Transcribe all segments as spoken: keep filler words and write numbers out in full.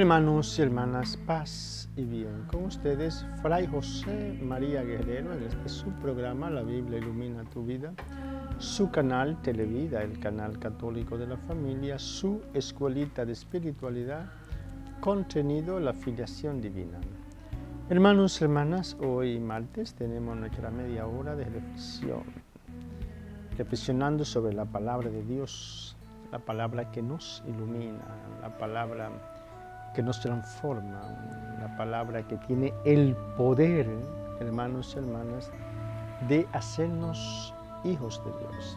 Hermanos y hermanas, paz y bien. Con ustedes, Fray José María Guerrero, en este su programa, La Biblia Ilumina Tu Vida, su canal Televida, el canal católico de la familia, su escuelita de espiritualidad, contenido La Filiación Divina. Hermanos y hermanas, hoy martes tenemos nuestra media hora de reflexión, reflexionando sobre la palabra de Dios, la palabra que nos ilumina, la palabra que nos transforma, la palabra que tiene el poder, hermanos y hermanas, de hacernos hijos de Dios.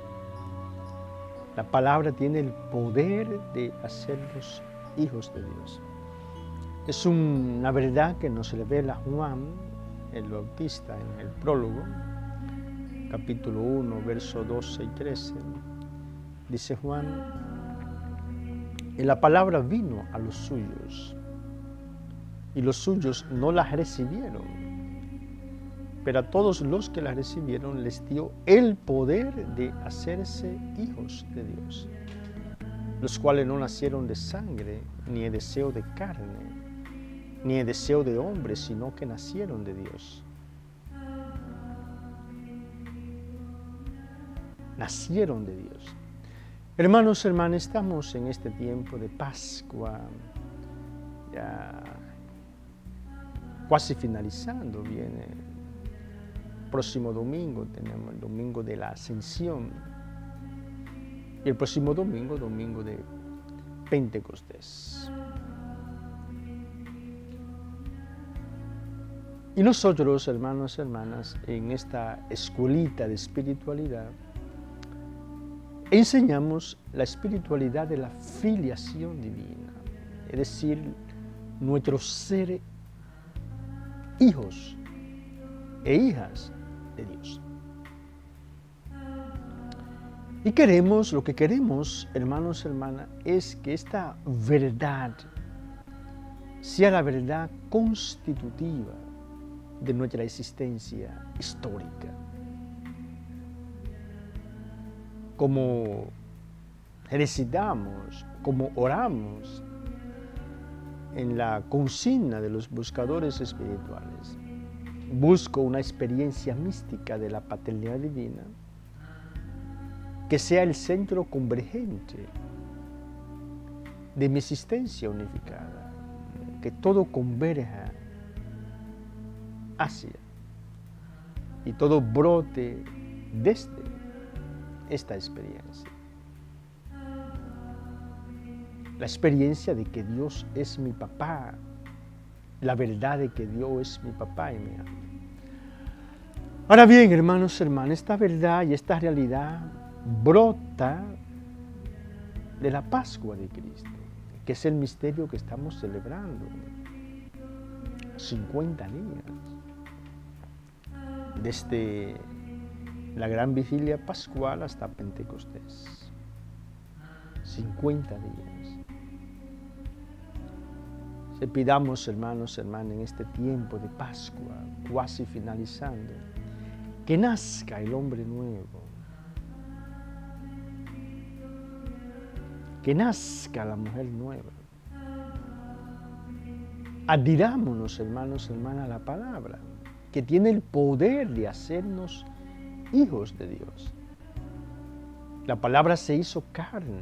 La palabra tiene el poder de hacernos hijos de Dios. Es una verdad que nos revela Juan, el Bautista, en el prólogo, capítulo uno, versos doce y trece. Dice Juan: y la palabra vino a los suyos, y los suyos no la recibieron, pero a todos los que la recibieron les dio el poder de hacerse hijos de Dios, los cuales no nacieron de sangre, ni de deseo de carne, ni de deseo de hombre, sino que nacieron de Dios. Nacieron de Dios. Hermanos, hermanas, estamos en este tiempo de Pascua, ya casi finalizando. Viene el próximo domingo, tenemos el domingo de la Ascensión, y el próximo domingo, domingo de Pentecostés. Y nosotros, hermanos y hermanas, en esta escuelita de espiritualidad, enseñamos la espiritualidad de la filiación divina, es decir, nuestro ser hijos e hijas de Dios. Y queremos, lo que queremos, hermanos y hermanas, es que esta verdad sea la verdad constitutiva de nuestra existencia histórica. Como recitamos, como oramos en la consigna de los buscadores espirituales. Busco una experiencia mística de la paternidad divina que sea el centro convergente de mi existencia unificada, que todo converja hacia y todo brote desde esta experiencia. La experiencia de que Dios es mi papá, la verdad de que Dios es mi papá y me ama. Ahora bien, hermanos y hermanas, esta verdad y esta realidad brota de la Pascua de Cristo, que es el misterio que estamos celebrando. cincuenta días. Desde la gran vigilia pascual hasta Pentecostés. cincuenta días. Se pidamos, hermanos, hermanas, en este tiempo de Pascua, casi finalizando, que nazca el hombre nuevo, que nazca la mujer nueva. Adhirámonos, hermanos, hermanas, a la palabra, que tiene el poder de hacernos hijos de Dios. La palabra se hizo carne.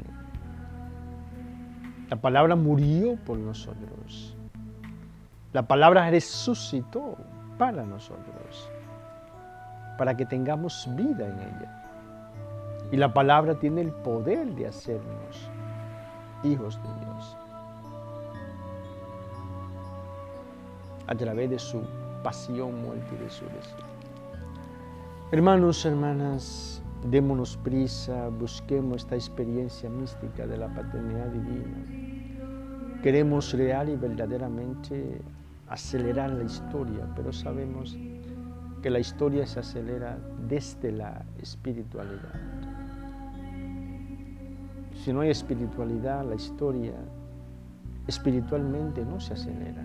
La palabra murió por nosotros. La palabra resucitó para nosotros, para que tengamos vida en ella. Y la palabra tiene el poder de hacernos hijos de Dios a través de su pasión, muerte y resurrección. Hermanos, hermanas, démonos prisa, busquemos esta experiencia mística de la paternidad divina. Queremos real y verdaderamente acelerar la historia, pero sabemos que la historia se acelera desde la espiritualidad. Si no hay espiritualidad, la historia espiritualmente no se acelera.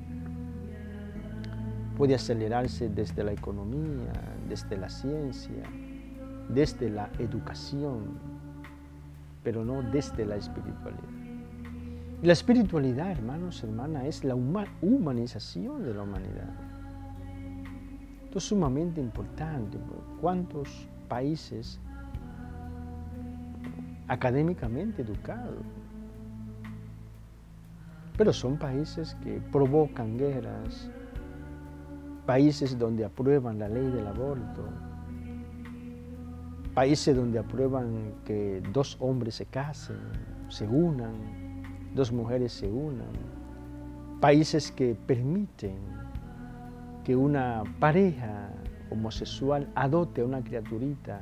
Puede acelerarse desde la economía, desde la ciencia, desde la educación, pero no desde la espiritualidad. La espiritualidad, hermanos, hermanas, es la humanización de la humanidad. Esto es sumamente importante. ¿Cuántos países académicamente educados? Pero son países que provocan guerras, países donde aprueban la ley del aborto, países donde aprueban que dos hombres se casen, se unan, dos mujeres se unan, países que permiten que una pareja homosexual adopte a una criaturita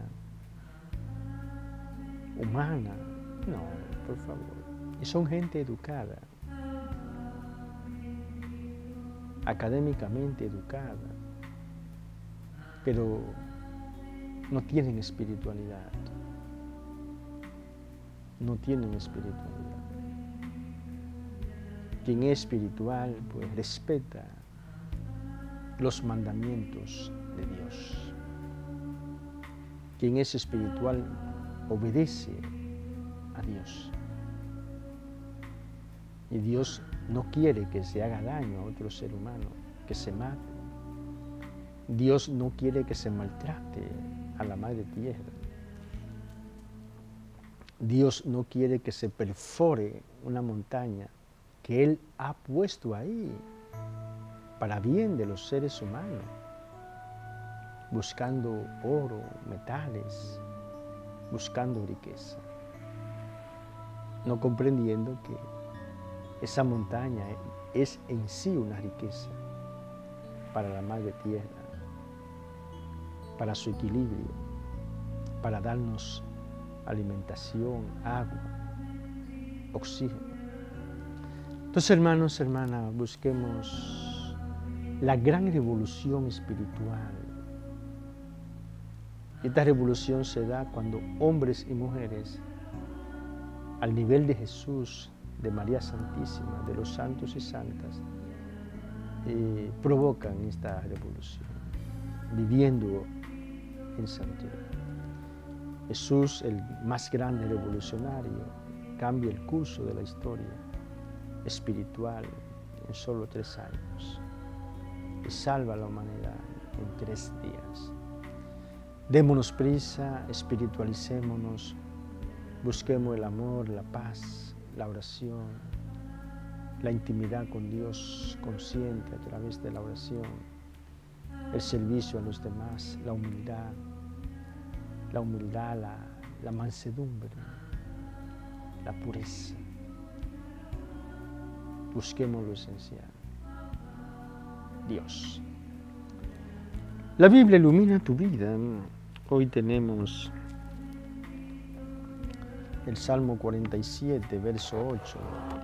humana. No, por favor. Y son gente educada, académicamente educada, pero no tienen espiritualidad. No tienen espiritualidad. Quien es espiritual, pues respeta los mandamientos de Dios. Quien es espiritual obedece a Dios. Y Dios no quiere que se haga daño a otro ser humano, que se mate. Dios no quiere que se maltrate a la madre tierra. Dios no quiere que se perfore una montaña que Él ha puesto ahí para bien de los seres humanos, buscando oro, metales, buscando riqueza, no comprendiendo que esa montaña es en sí una riqueza para la madre tierra, para su equilibrio, para darnos alimentación, agua, oxígeno. Entonces, hermanos, hermanas, busquemos la gran revolución espiritual. Esta revolución se da cuando hombres y mujeres, al nivel de Jesús, de María Santísima, de los santos y santas, eh, provocan esta revolución, viviendo en santidad. Jesús, el más grande revolucionario, cambia el curso de la historia espiritual en solo tres años y salva a la humanidad en tres días. Démonos prisa, espiritualicémonos, busquemos el amor, la paz, la oración, la intimidad con Dios consciente a través de la oración, el servicio a los demás, la humildad, la humildad, la, la mansedumbre, la pureza. Busquemos lo esencial. Dios. La Biblia ilumina tu vida. Hoy tenemos el Salmo cuarenta y siete, verso ocho.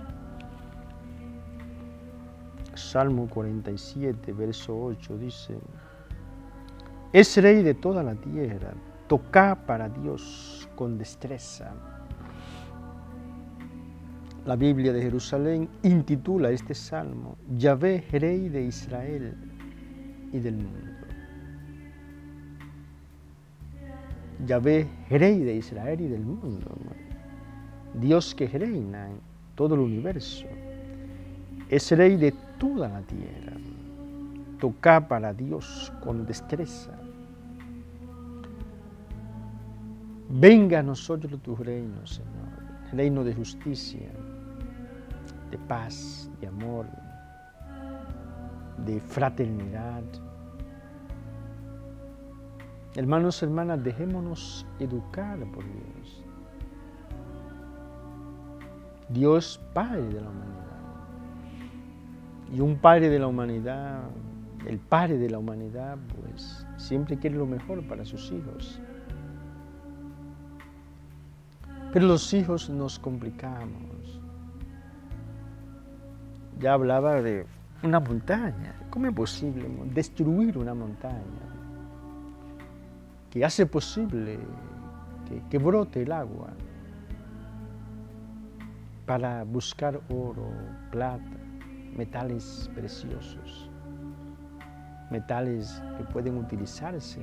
Salmo cuarenta y siete, verso ocho dice: es rey de toda la tierra, toca para Dios con destreza. La Biblia de Jerusalén intitula este salmo Yahvé, Rey de Israel y del mundo. Yahvé, Rey de Israel y del mundo. Dios que reina en todo el universo. Es Rey de toda la tierra. Toca para Dios con destreza. Venga a nosotros tu reino, Señor. Reino de justicia, de paz, de amor, de fraternidad. Hermanos, hermanas, dejémonos educar por Dios. Dios, Padre de la humanidad. Y un Padre de la humanidad, el Padre de la humanidad, pues siempre quiere lo mejor para sus hijos. Pero los hijos nos complicamos. Ya hablaba de una montaña. ¿Cómo es posible destruir una montaña que hace posible que, que brote el agua para buscar oro, plata, metales preciosos, metales que pueden utilizarse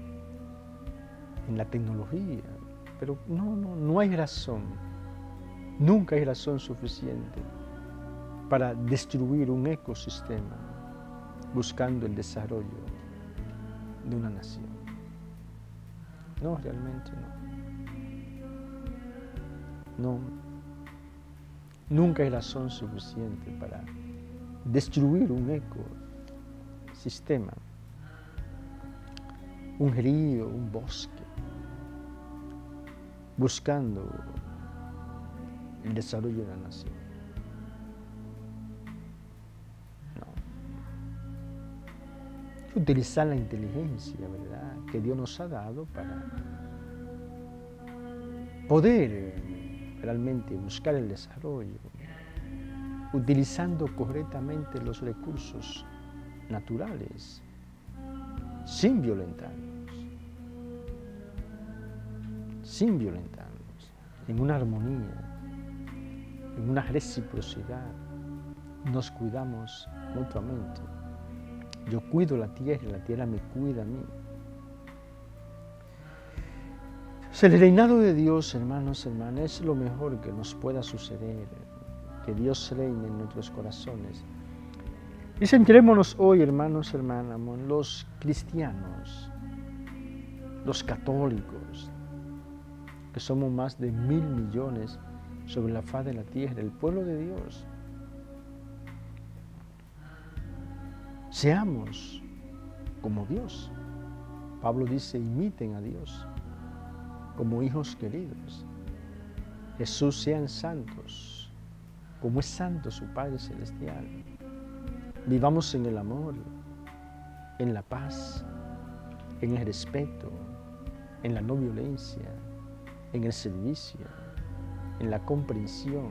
en la tecnología? Pero no, no, no hay razón Nunca hay razón suficiente para destruir un ecosistema buscando el desarrollo de una nación. No, realmente no. No. Nunca hay razón suficiente para destruir un ecosistema, un río, un bosque, buscando el desarrollo de la nación. No. Utilizar la inteligencia, ¿verdad?, que Dios nos ha dado para poder realmente buscar el desarrollo, utilizando correctamente los recursos naturales, sin violentarnos, sin violentarnos, en una armonía, en una reciprocidad. Nos cuidamos mutuamente. Yo cuido la tierra, la tierra me cuida a mí. El reinado de Dios, hermanos, hermanas, es lo mejor que nos pueda suceder, que Dios reine en nuestros corazones. Y centrémonos hoy, hermanos, hermanas, los cristianos, los católicos, que somos más de mil millones sobre la faz de la tierra, el pueblo de Dios. Seamos como Dios. Pablo dice, imiten a Dios como hijos queridos. Jesús, sean santos, como es santo su Padre Celestial. Vivamos en el amor, en la paz, en el respeto, en la no violencia, en el servicio, en la comprensión.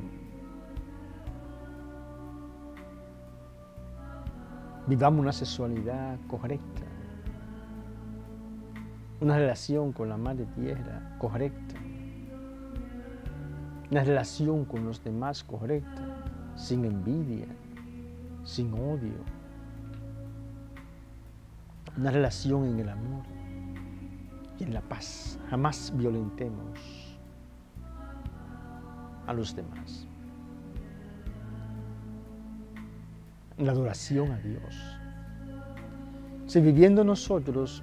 Vivamos una sexualidad correcta, una relación con la Madre Tierra correcta, una relación con los demás correcta, sin envidia, sin odio, una relación en el amor y en la paz. Jamás violentemos a los demás. La adoración a Dios. Si viviendo nosotros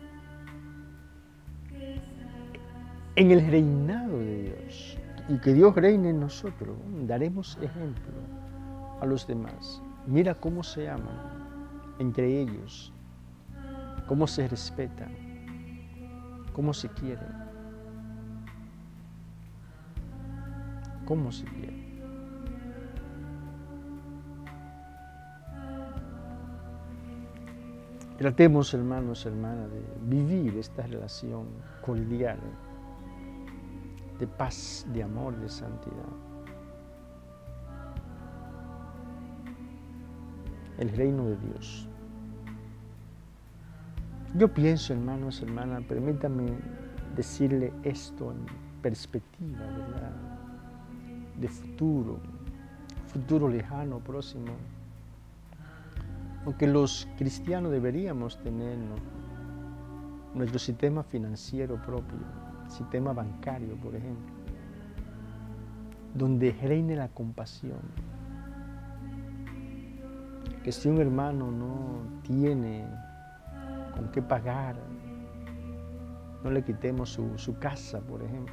en el reinado de Dios y que Dios reine en nosotros, daremos ejemplo a los demás. Mira cómo se aman entre ellos, cómo se respetan, cómo se quieren, cómo se quieren. Tratemos, hermanos, hermanas, de vivir esta relación cordial, de paz, de amor, de santidad. El reino de Dios. Yo pienso, hermanos, hermanas, permítame decirle esto en perspectiva, ¿verdad?, de futuro, futuro lejano, próximo. Aunque los cristianos deberíamos tener, ¿no?, nuestro sistema financiero propio, sistema bancario, por ejemplo, donde reine la compasión. Que si un hermano no tiene con qué pagar, no le quitemos su, su casa, por ejemplo.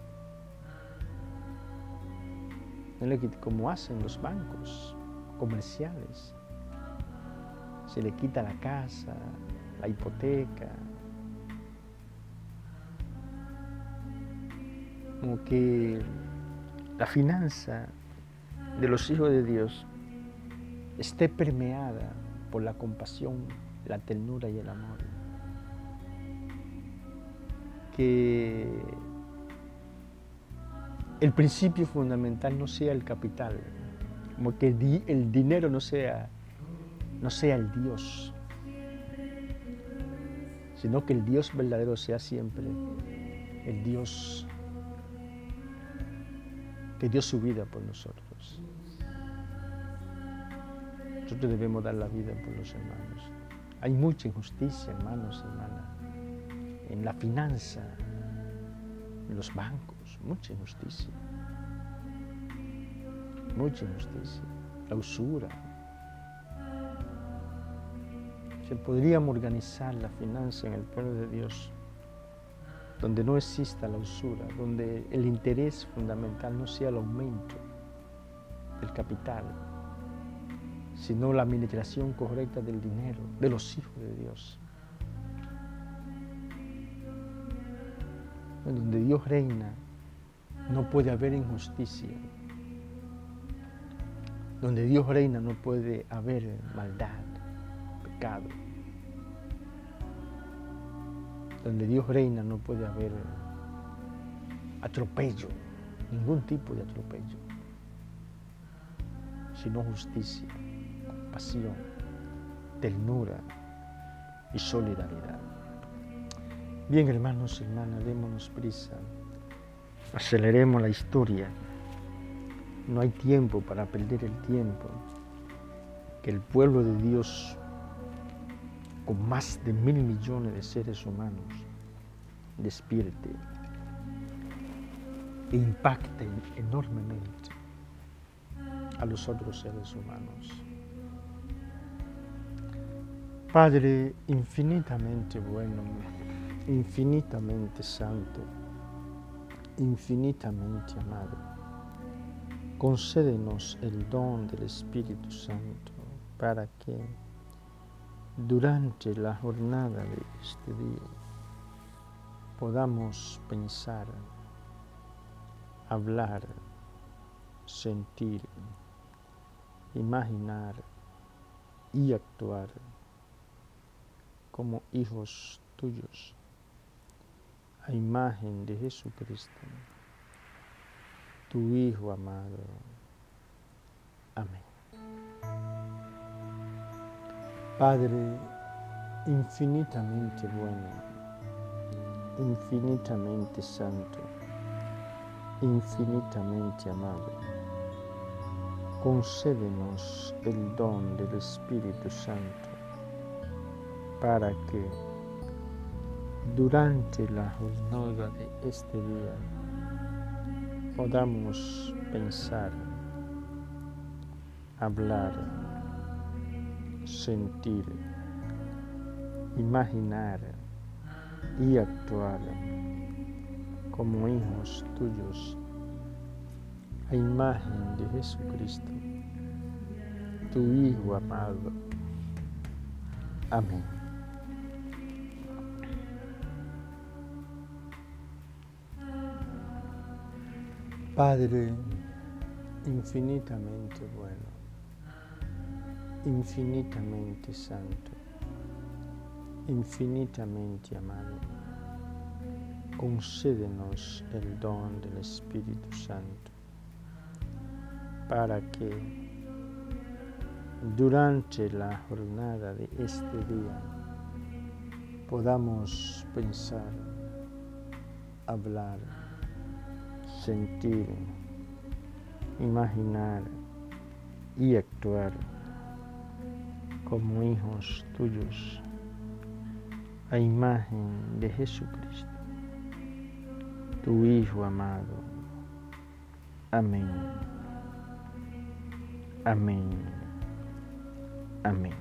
No le quite, como hacen los bancos comerciales. Se le quita la casa, la hipoteca. Como que la finanza de los hijos de Dios esté permeada por la compasión, la ternura y el amor. Que el principio fundamental no sea el capital, como que el dinero no sea no sea el Dios, sino que el Dios verdadero sea siempre el Dios que dio su vida por nosotros. Nosotros debemos dar la vida por los hermanos. Hay mucha injusticia, hermanos, hermanas, en la finanza, en los bancos, mucha injusticia. mucha injusticia, la usura. Si podríamos organizar la finanza en el pueblo de Dios, donde no exista la usura, donde el interés fundamental no sea el aumento del capital, sino la administración correcta del dinero, de los hijos de Dios. Donde Dios reina, no puede haber injusticia. Donde Dios reina, no puede haber maldad, pecado. Donde Dios reina, no puede haber atropello, ningún tipo de atropello, sino justicia, compasión, ternura y solidaridad. Bien, hermanos y hermanas, démonos prisa, aceleremos la historia. No hay tiempo para perder el tiempo. Que el pueblo de Dios, con más de mil millones de seres humanos, despierte e impacte enormemente a los otros seres humanos. Padre infinitamente bueno, infinitamente santo, infinitamente amado, concédenos el don del Espíritu Santo para que durante la jornada de este día podamos pensar, hablar, sentir, imaginar y actuar como hijos tuyos, a imagen de Jesucristo, tu Hijo amado. Amén. Padre infinitamente bueno, infinitamente santo, infinitamente amado, concédenos el don del Espíritu Santo para que durante la jornada de este día podamos pensar, hablar, sentir, imaginar y actuar como hijos tuyos, a imagen de Jesucristo, tu Hijo amado. Amén. Padre infinitamente bueno, infinitamente santo, infinitamente amado, concédenos el don del Espíritu Santo para que durante la jornada de este día podamos pensar, hablar, sentir, imaginar y actuar como hijos tuyos, a imagen de Jesucristo, tu Hijo amado. Amén. Amén. Amén.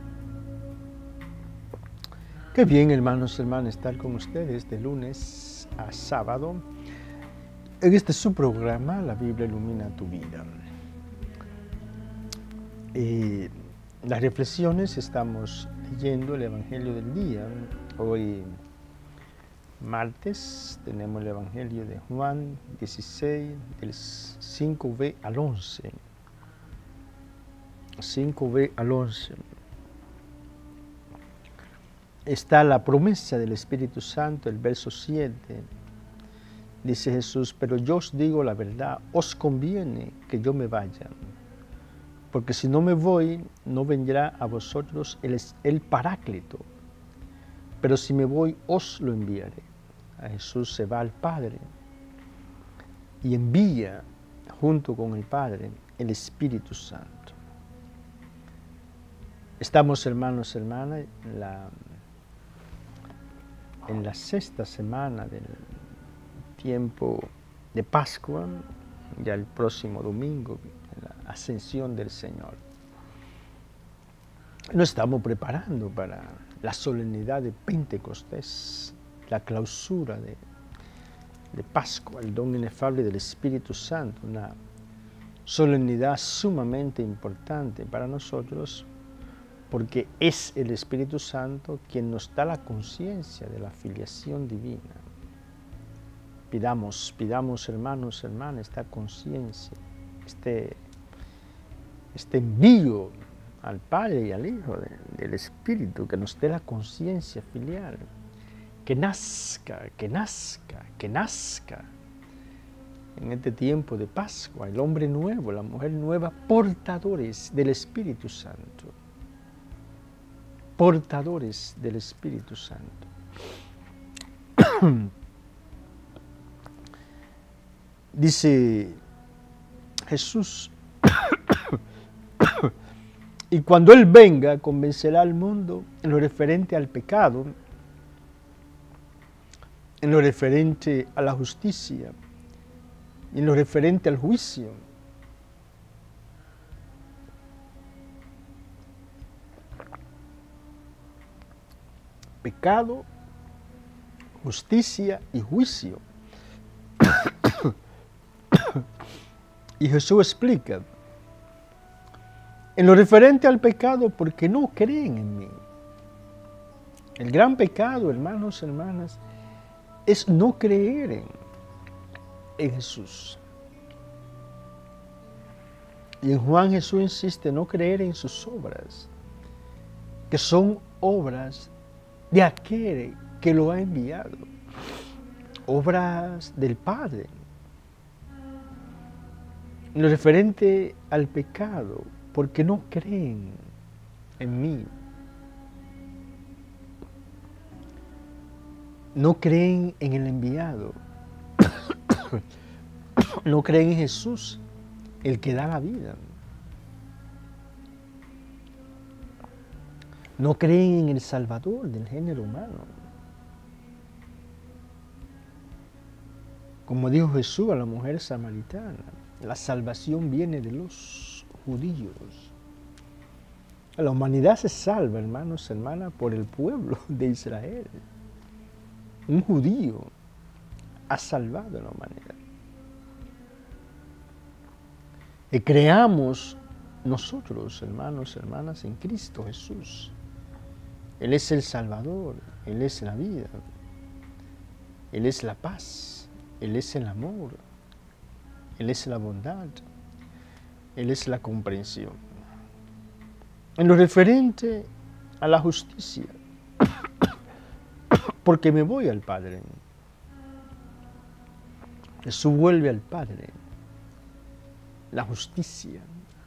Qué bien, hermanos y hermanas, estar con ustedes de lunes a sábado en este su programa, La Biblia Ilumina Tu Vida. Eh, las reflexiones, estamos leyendo el Evangelio del día. Hoy, martes, tenemos el Evangelio de Juan dieciséis, del cinco b al once. cinco b al once. Está la promesa del Espíritu Santo, el verso siete. Dice Jesús: pero yo os digo la verdad, os conviene que yo me vaya, porque si no me voy, no vendrá a vosotros el, el Paráclito, pero si me voy, os lo enviaré. A Jesús se va al Padre y envía junto con el Padre el Espíritu Santo. Estamos, hermanos y hermanas, en la, en la sexta semana del tiempo de Pascua, ya el próximo domingo, la ascensión del Señor. Nos estamos preparando para la solemnidad de Pentecostés, la clausura de, de Pascua, el don inefable del Espíritu Santo, una solemnidad sumamente importante para nosotros, porque es el Espíritu Santo quien nos da la conciencia de la filiación divina. Pidamos, pidamos, hermanos, hermanas, esta conciencia, este, este envío al Padre y al Hijo de, del Espíritu, que nos dé la conciencia filial, que nazca, que nazca, que nazca en este tiempo de Pascua, el hombre nuevo, la mujer nueva, portadores del Espíritu Santo. Portadores del Espíritu Santo. Dice Jesús, y cuando Él venga, convencerá al mundo en lo referente al pecado, en lo referente a la justicia, y en lo referente al juicio. Pecado, justicia y juicio. Y Jesús explica, en lo referente al pecado, porque no creen en mí. El gran pecado, hermanos, hermanas, es no creer en, en Jesús. Y en Juan Jesús insiste, no creer en sus obras, que son obras de aquel que lo ha enviado, obras del Padre. En lo referente al pecado, porque no creen en mí. No creen en el enviado. No creen en Jesús, el que da la vida. No creen en el Salvador del género humano. Como dijo Jesús a la mujer samaritana, la salvación viene de los judíos. La humanidad se salva, hermanos, hermanas, por el pueblo de Israel. Un judío ha salvado a la humanidad. Y creamos nosotros, hermanos, hermanas, en Cristo Jesús. Él es el Salvador, Él es la vida, Él es la paz, Él es el amor, Él es la bondad, Él es la comprensión. En lo referente a la justicia, porque me voy al Padre. Jesús vuelve al Padre. La justicia.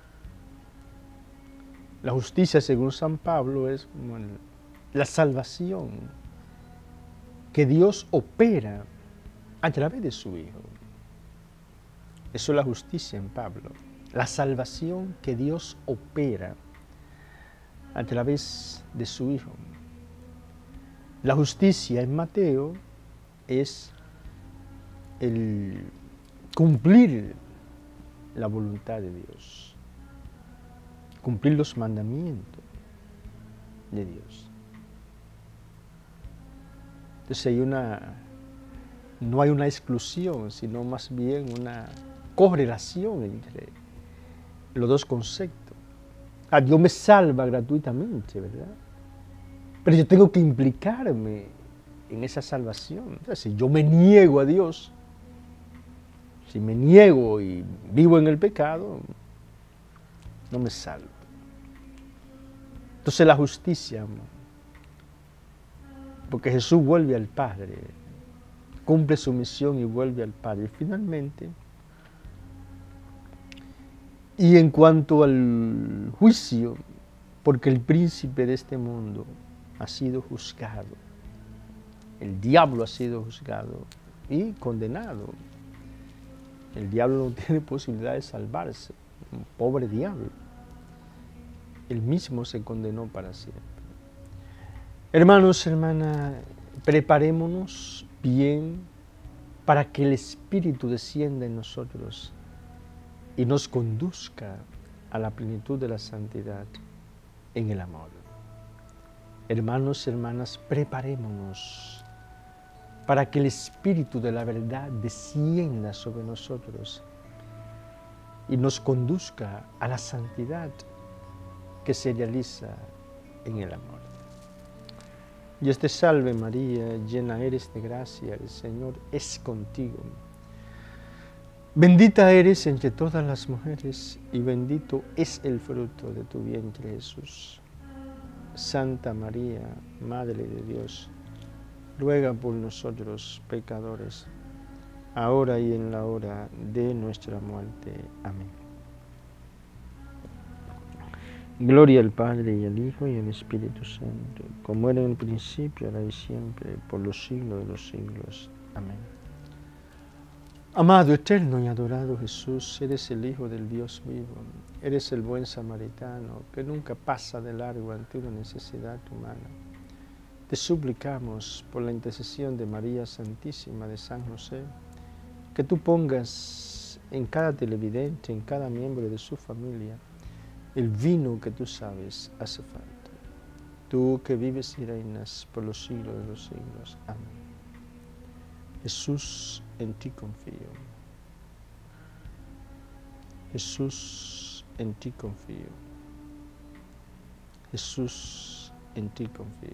La justicia, según San Pablo, es bueno, la salvación que Dios opera a través de su Hijo. Eso es la justicia en Pablo. La salvación que Dios opera a través de su Hijo. La justicia en Mateo es el cumplir la voluntad de Dios, cumplir los mandamientos de Dios. Entonces hay una, no hay una exclusión, sino más bien una correlación entre los dos conceptos. Ah, Dios me salva gratuitamente, ¿verdad? Pero yo tengo que implicarme en esa salvación. O sea, si yo me niego a Dios, si me niego y vivo en el pecado, no me salvo. Entonces la justicia, porque Jesús vuelve al Padre, cumple su misión y vuelve al Padre. Y finalmente, y en cuanto al juicio, porque el príncipe de este mundo ha sido juzgado, el diablo ha sido juzgado y condenado. El diablo no tiene posibilidad de salvarse, un pobre diablo. Él mismo se condenó para siempre. Hermanos, hermanas, preparémonos bien para que el Espíritu descienda en nosotros y nos conduzca a la plenitud de la santidad en el amor. Hermanos, hermanas, preparémonos para que el Espíritu de la verdad descienda sobre nosotros y nos conduzca a la santidad que se realiza en el amor. Dios te salve María, llena eres de gracia, el Señor es contigo. Bendita eres entre todas las mujeres y bendito es el fruto de tu vientre Jesús. Santa María, Madre de Dios, ruega por nosotros pecadores, ahora y en la hora de nuestra muerte. Amén. Gloria al Padre, y al Hijo, y al Espíritu Santo, como era en el principio, ahora y siempre, por los siglos de los siglos. Amén. Amado, eterno y adorado Jesús, eres el Hijo del Dios vivo, eres el buen samaritano que nunca pasa de largo ante una necesidad humana. Te suplicamos, por la intercesión de María Santísima de San José, que tú pongas en cada televidente, en cada miembro de su familia, el vino que tú sabes hace falta. Tú que vives y reinas por los siglos de los siglos. Amén. Jesús, en ti confío. Jesús, en ti confío. Jesús, en ti confío.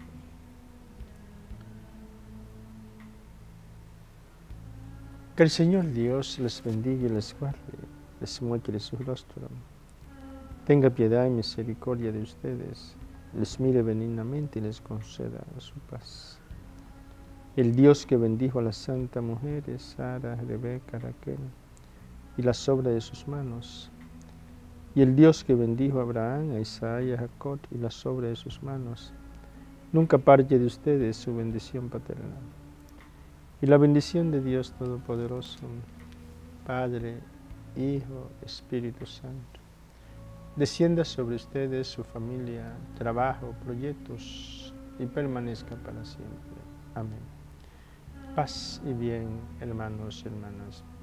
Que el Señor Dios les bendiga y les guarde, les muestre su rostro, tenga piedad y misericordia de ustedes, les mire benignamente y les conceda su paz. El Dios que bendijo a las santas mujeres, Sara, Rebeca, Raquel, y las obras de sus manos, y el Dios que bendijo a Abraham, a Isaac y a Jacob, y las obras de sus manos, nunca aparte de ustedes su bendición paterna. Y la bendición de Dios Todopoderoso, Padre, Hijo, Espíritu Santo, descienda sobre ustedes, su familia, trabajo, proyectos, y permanezca para siempre. Amén. Paz y bien, hermanos y hermanas.